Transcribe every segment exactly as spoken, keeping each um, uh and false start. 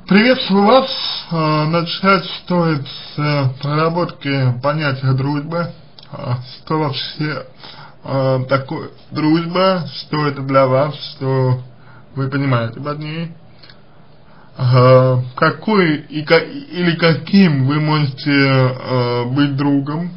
Приветствую вас. Э, Начать стоит с э, проработки понятия дружбы. Э, Что вообще э, такое дружба, что это для вас, что вы понимаете под ней. Э, Какой и ка- или каким вы можете э, быть другом.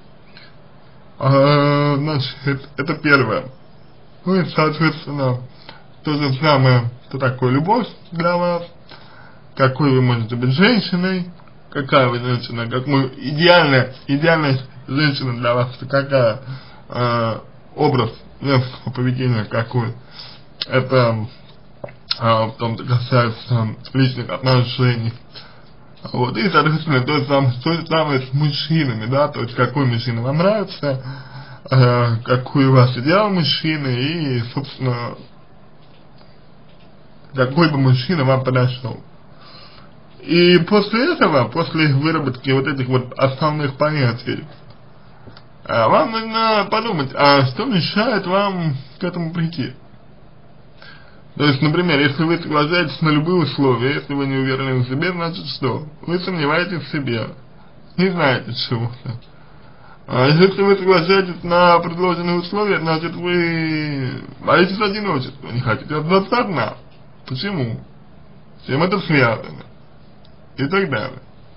Э, Значит, это первое. Ну и соответственно то же самое, что такое любовь для вас. Какой вы можете быть женщиной, какая вы женщина, какой идеальная, идеальная женщина для вас, какая э, образ женского поведения какой. Это э, в том-то касается личных отношений. Вот, и, соответственно, то же самое, то же самое с мужчинами, да, то есть какой мужчина вам нравится, э, какой у вас идеал мужчины и, собственно, какой бы мужчина вам подошел. И после этого, после выработки вот этих вот основных понятий, вам нужно подумать, а что мешает вам к этому прийти? То есть, например, если вы соглашаетесь на любые условия, если вы не уверены в себе, значит что? Вы сомневаетесь в себе, не знаете чего-то. А если вы соглашаетесь на предложенные условия, значит вы боитесь одиночества, не хотите остаться одна. Почему? С чем это связано? И так далее.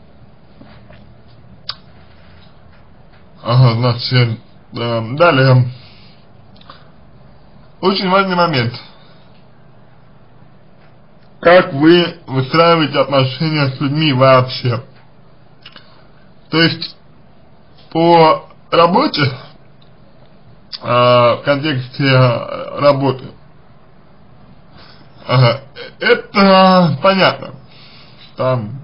Ага, значит, э, далее. Очень важный момент. Как вы выстраиваете отношения с людьми вообще? То есть, по работе, э, в контексте работы, ага, это понятно. Там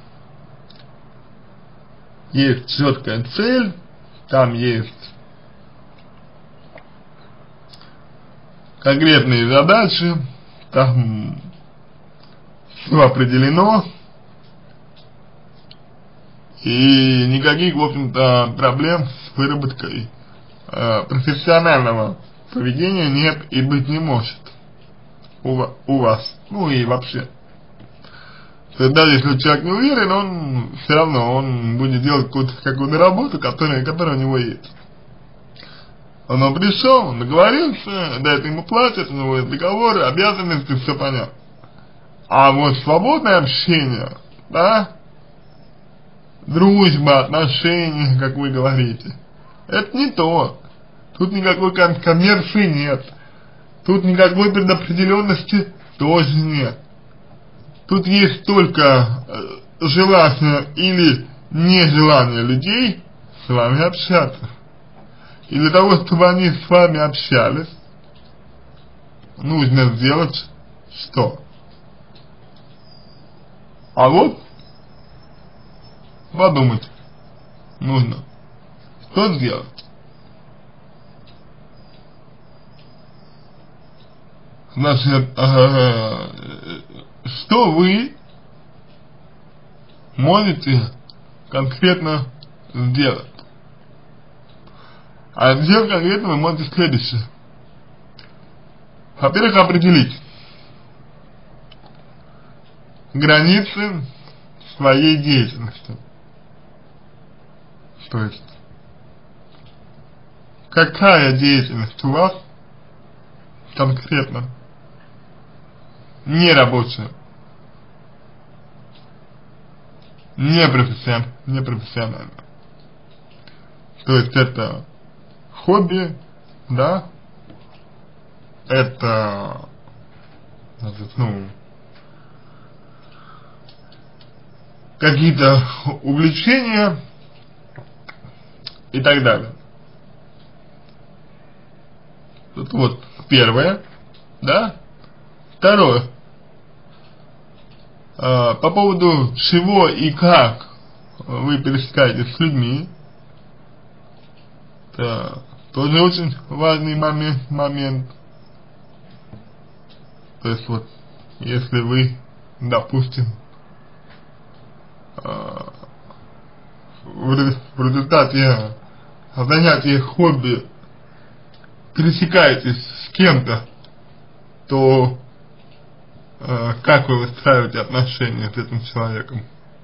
есть четкая цель, там есть конкретные задачи, там все определено, и никаких, в общем-то, проблем с выработкой э, профессионального поведения нет и быть не может у, у вас, ну и вообще. Даже если человек не уверен, он все равно он будет делать какую-то какую-то работу, которая, которая у него есть. Он, он пришел, он договорился, да, это ему платят, у него есть договоры, обязанности, все понятно. А вот свободное общение, да, дружба, отношения, как вы говорите, это не то. Тут никакой ком коммерции нет. Тут никакой предопределенности тоже нет. Тут есть только э, желание или нежелание людей с вами общаться. И для того, чтобы они с вами общались, нужно сделать что? А вот подумать нужно, что сделать. Значит, э, что вы можете конкретно сделать? А сделать конкретно вы можете следующее. Во-первых, определить границы своей деятельности. То есть, какая деятельность у вас конкретно не рабочая, не профессионально, не профессионально. То есть это хобби, да, это, значит, ну, какие-то увлечения и так далее. Тут вот первое, да, второе. По поводу чего и как вы пересекаетесь с людьми, это тоже очень важный момент, момент. То есть вот, если вы, допустим, в результате занятия хобби пересекаетесь с кем-то, то э, как вы выстраиваете отношения с этим человеком.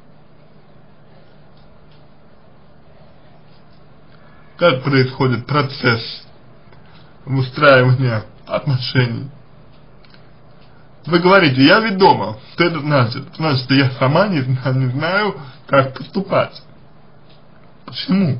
Как происходит процесс выстраивания отношений. Вы говорите, я ведь дома. Что это значит? Значит, я сама не, не знаю, как поступать. Почему?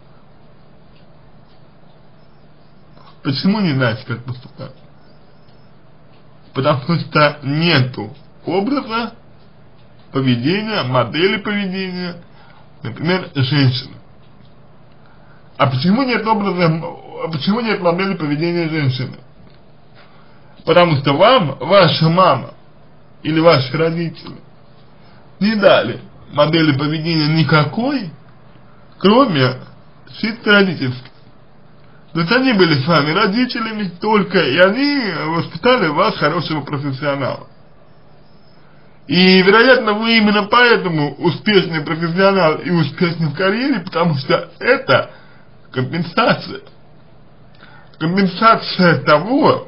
Почему не знаете, как поступать? Потому что нету образа поведения, модели поведения, например, женщины. А почему нет образа, почему нет модели поведения женщины? Потому что вам ваша мама или ваши родители не дали модели поведения никакой, кроме чисто родительской. То есть они были с вами родителями только, и они воспитали вас хорошего профессионала. И, вероятно, вы именно поэтому успешный профессионал и успешный в карьере, потому что это компенсация. Компенсация того,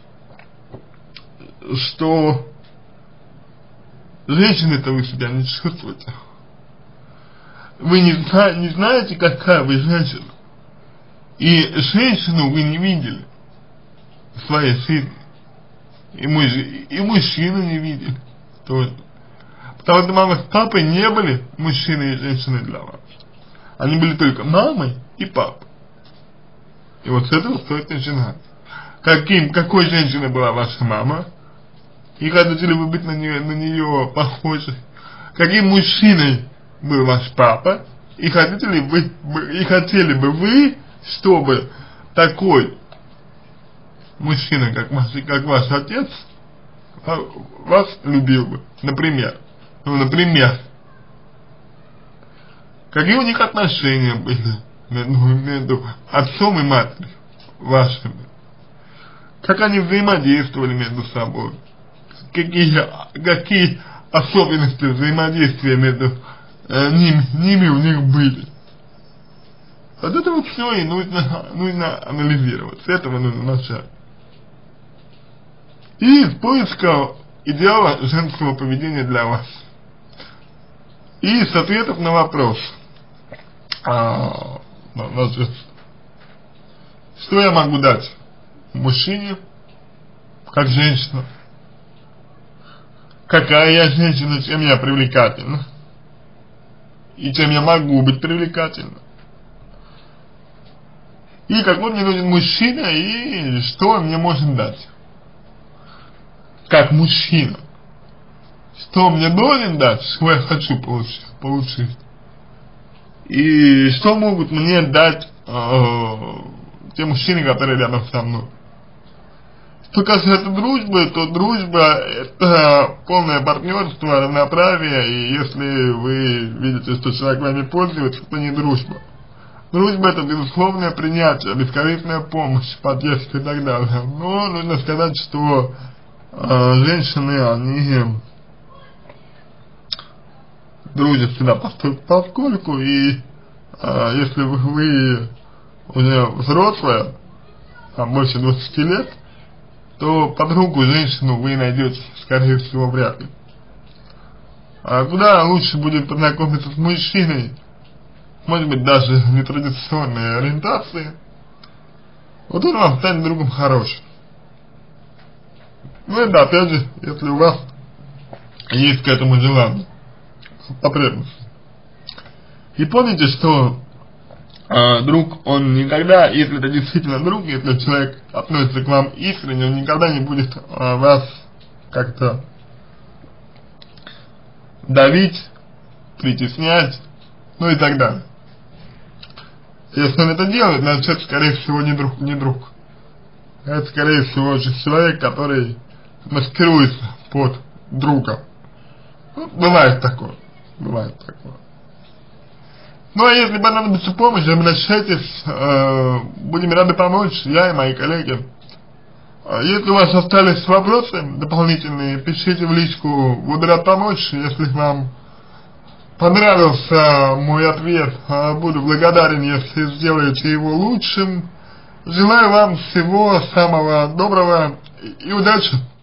что женщины-то вы себя не чувствуете. Вы не, зна не знаете, какая вы женщина. И женщину вы не видели в своей жизни. И, мы, и мужчину не видели тоже. Потому что мама с папой не были мужчиной и женщиной для вас. Они были только мамой и папой. И вот с этого стоит начинать. Каким, какой женщиной была ваша мама? И хотите ли вы быть на нее, на нее похожи? Каким мужчиной был ваш папа? И хотите ли вы, и хотели бы вы, чтобы такой мужчина, как ваш, как ваш отец, вас любил бы? Например. Ну, например. Какие у них отношения были между, между отцом и матерью вашими? Как они взаимодействовали между собой? Какие, какие особенности взаимодействия между э, ними, ними у них были? Вот это вот все и нужно, нужно анализировать. С этого нужно начать. И из поиска идеала женского поведения для вас. И с ответов на вопрос. А, значит, что я могу дать мужчине, как женщина? Какая я женщина, чем я привлекательна? И чем я могу быть привлекательна? И какой мне нужен мужчина, и что он мне может дать? Как мужчина. Что он мне должен дать, что я хочу получить. получить. И что могут мне дать э, те мужчины, которые рядом со мной. Что касается дружбы, то дружба это полное партнерство, равноправие, и если вы видите, что человек вами пользуется, то не дружба. Дружба это безусловное принятие, бескорыстная помощь, поддержка и так далее. Но нужно сказать, что э, женщины, они дружат всегда поскольку, и э, если вы, вы уже взрослая, там больше двадцати лет, то подругу, женщину вы найдете, скорее всего, вряд ли. А куда лучше будет познакомиться с мужчиной, может быть, даже нетрадиционной ориентации, вот он вам станет другом хорошим. Ну это, опять же, если у вас есть к этому желание, потребность. И помните, что э, друг, он никогда, если это действительно друг, если человек относится к вам искренне, он никогда не будет э, вас как-то давить, притеснять, ну и так далее. Если он это делает, значит, это, скорее всего, не друг, не друг. Это, скорее всего, человек, который маскируется под друга. Ну, бывает такое. Бывает такое. Ну, а если понадобится помощь, обращайтесь, э, будем рады помочь, я и мои коллеги. Если у вас остались вопросы дополнительные, пишите в личку, буду рад помочь. Если вам понравился мой ответ, буду благодарен, если сделаете его лучшим. Желаю вам всего самого доброго и удачи!